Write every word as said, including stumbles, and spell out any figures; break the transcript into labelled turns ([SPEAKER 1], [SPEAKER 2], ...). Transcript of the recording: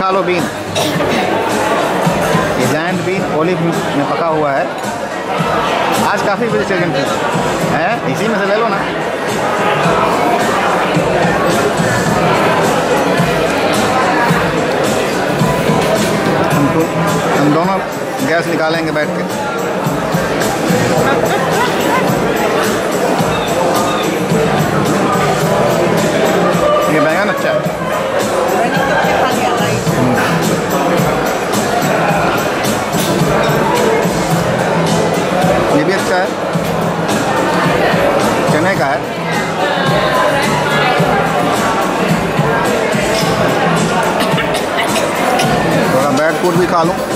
[SPEAKER 1] खा लो बीन, ये जायंट बीन ओलिव में पका हुआ है। आज काफ़ी वेजिटेरियन है, इसी में से ले लो ना। हम तो हम दोनों गैस निकालेंगे बैठ के। ये बैंगन अच्छा है। ये भी अच्छा है, चने का है। थोड़ा बैड फूड भी खा लूँ।